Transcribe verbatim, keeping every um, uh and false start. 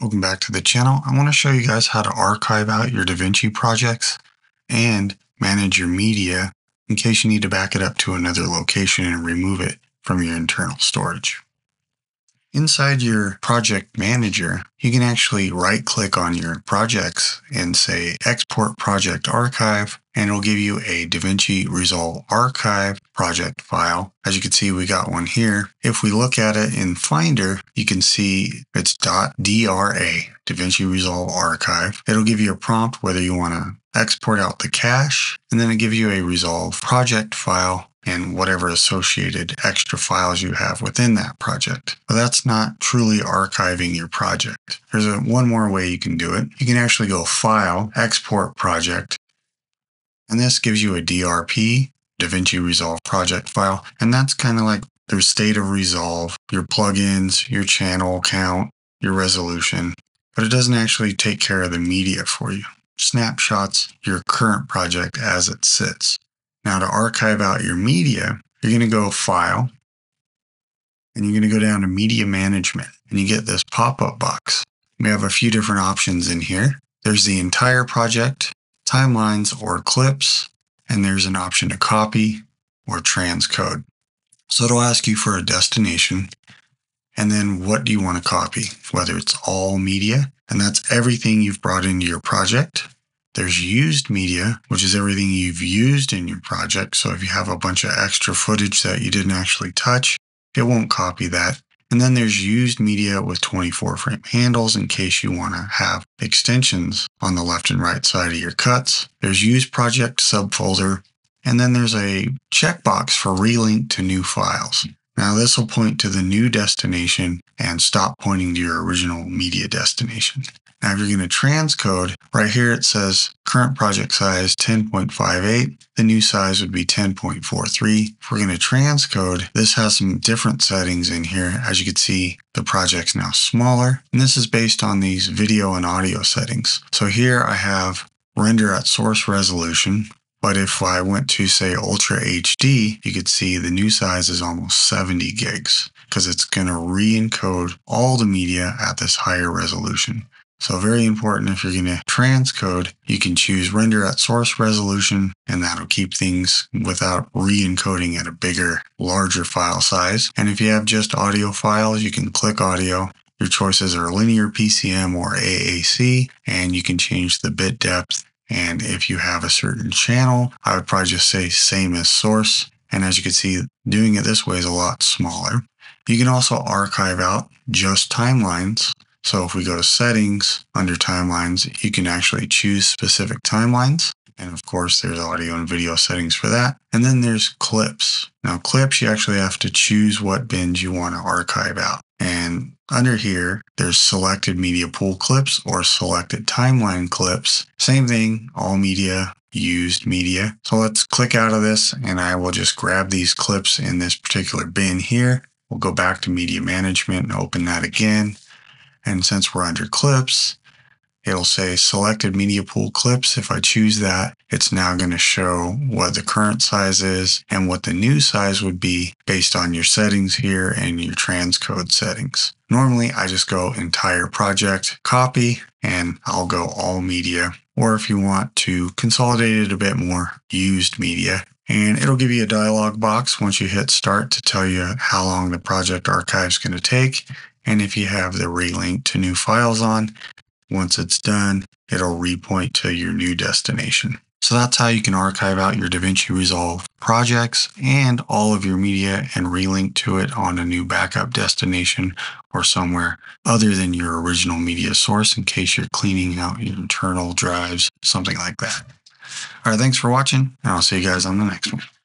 Welcome back to the channel. I want to show you guys how to archive out your DaVinci projects and manage your media in case you need to back it up to another location and remove it from your internal storage. Inside your project manager, you can actually right click on your projects and say export project archive, and it'll give you a DaVinci Resolve archive project file. As you can see, we got one here. If we look at it in Finder, you can see it's .dra, DaVinci Resolve archive. It'll give you a prompt whether you want to export out the cache, and then it gives you a Resolve project file and whatever associated extra files you have within that project. But that's not truly archiving your project. There's a, one more way you can do it. You can actually go File, Export Project, and this gives you a D R P, DaVinci Resolve project file, and that's kind of like their state of Resolve, your plugins, your channel count, your resolution, but it doesn't actually take care of the media for you. Snapshots your current project as it sits. Now to archive out your media, you're going to go File, and you're going to go down to Media Management, and you get this pop-up box. We have a few different options in here. There's the entire project, timelines or clips, and there's an option to copy or transcode. So it'll ask you for a destination, and then what do you want to copy, whether it's all media, and that's everything you've brought into your project. There's used media, which is everything you've used in your project. So if you have a bunch of extra footage that you didn't actually touch, it won't copy that. And then there's used media with twenty-four frame handles in case you want to have extensions on the left and right side of your cuts. There's used project subfolder. And then there's a checkbox for relink to new files. Now this will point to the new destination and stop pointing to your original media destination. Now if you're going to transcode, right here it says current project size ten point five eight. The new size would be ten point four three. If we're going to transcode, this has some different settings in here. As you can see, the project's now smaller. And this is based on these video and audio settings. So here I have render at source resolution. But if I went to, say, Ultra H D, you could see the new size is almost seventy gigs because it's going to re-encode all the media at this higher resolution. So very important, if you're going to transcode, you can choose render at source resolution, and that'll keep things without re-encoding at a bigger, larger file size. And if you have just audio files, you can click audio. Your choices are linear P C M or A A C, and you can change the bit depth. And if you have a certain channel, I would probably just say same as source. And as you can see, doing it this way is a lot smaller. You can also archive out just timelines. So if we go to settings under timelines, you can actually choose specific timelines. And of course, there's audio and video settings for that. And then there's clips. Now clips, you actually have to choose what bins you want to archive out. And under here, there's selected media pool clips or selected timeline clips. Same thing, all media, used media. So let's click out of this, and I will just grab these clips in this particular bin here. We'll go back to media management and open that again. And since we're under clips, it'll say selected media pool clips. If I choose that, it's now going to show what the current size is and what the new size would be based on your settings here and your transcode settings. Normally, I just go entire project, copy, and I'll go all media. Or if you want to consolidate it a bit more, used media. And it'll give you a dialog box once you hit start to tell you how long the project archive is going to take. And if you have the relink to new files on, once it's done, it'll repoint to your new destination. So that's how you can archive out your DaVinci Resolve projects and all of your media and relink to it on a new backup destination or somewhere other than your original media source in case you're cleaning out your internal drives, something like that. All right, thanks for watching, and I'll see you guys on the next one.